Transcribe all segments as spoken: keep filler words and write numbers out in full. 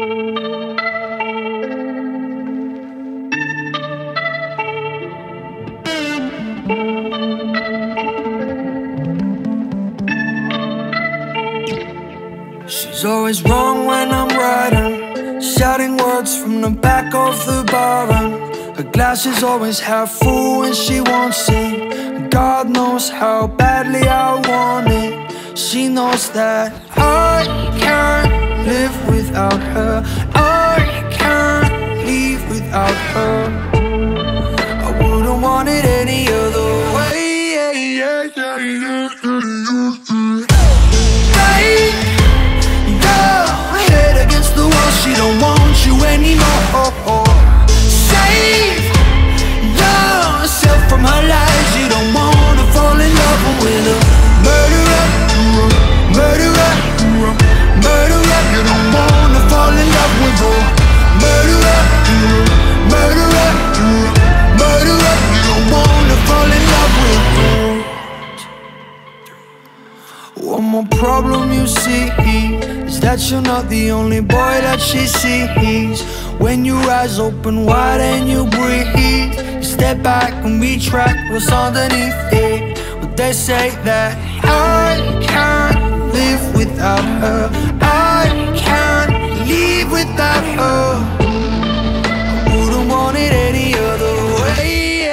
She's always wrong when I'm riding, shouting words from the back of the bar, and her glass is always half full and she won't see. God knows how badly I want it. She knows that I can't live without her, I can't leave without her. I wouldn't want it any other way. She don't want you anymore. Save yourself from her lies. You don't wanna fall in love with a murderer, murderer, murderer. You don't wanna fall in love with a murderer, murderer, murderer. You don't wanna fall in love with her. One more problem you see is that you're not the only boy that she sees. When your eyes open wide and you breathe, you step back and retract what's underneath it. But they say that I can't live without her, I can't leave without her. I wouldn't want it any other way.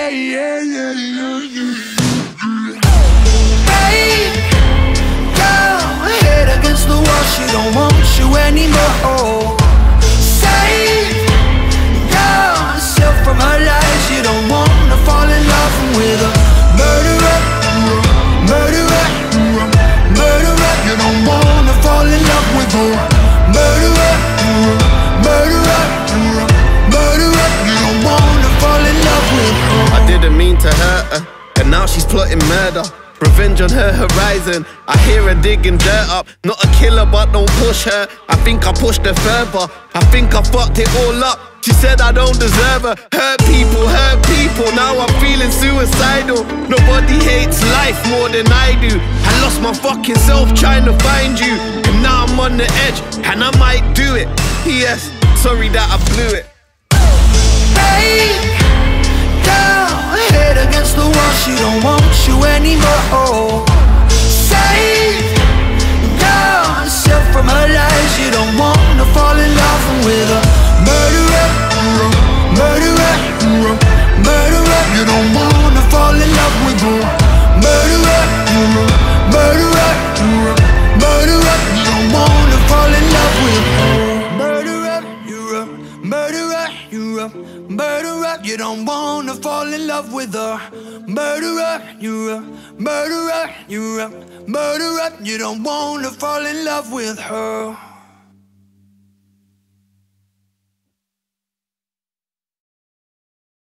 She don't want you anymore. Save yourself from her lies. You don't wanna fall in love with a murderer, murderer, murderer. You don't wanna fall in love with a murderer, murderer, murderer. You don't wanna fall in love with her. I didn't mean to hurt her, and now she's plotting murder. Revenge on her horizon, I hear her digging dirt up. Not a killer but don't push her, I think I pushed her further. I think I fucked it all up, she said I don't deserve her. Hurt people, hurt people, now I'm feeling suicidal. Nobody hates life more than I do. I lost my fucking self trying to find you, and now I'm on the edge, and I might do it. P S Sorry that I blew it. Hey, down, head against the wall. She don't want you anymore. Save yourself from her lies. You don't wanna fall in love with a murderer, murderer, murderer. You don't wanna fall in love with a murderer, murderer, murderer. You don't wanna fall in love with her. Murderer, you're a murderer, you're a murderer. You don't wanna fall in love with her. Murderer, you're a murderer, you're a murderer. You don't wanna fall in love with her.